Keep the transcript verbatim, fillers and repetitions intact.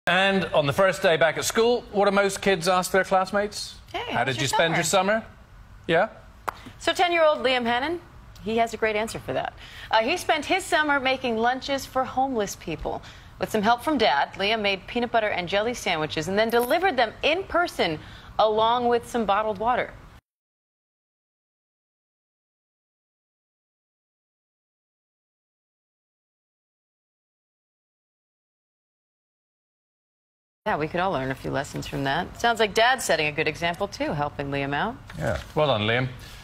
And on the first day back at school, what do most kids ask their classmates? Hey, how did your you spend summer? your summer? Yeah? So ten-year-old Liam Hannon, he has a great answer for that. Uh, he spent his summer making lunches for homeless people. With some help from Dad, Liam made peanut butter and jelly sandwiches and then delivered them in person along with some bottled water. Yeah, we could all learn a few lessons from that. Sounds like Dad's setting a good example, too, helping Liam out. Yeah. Well done, Liam.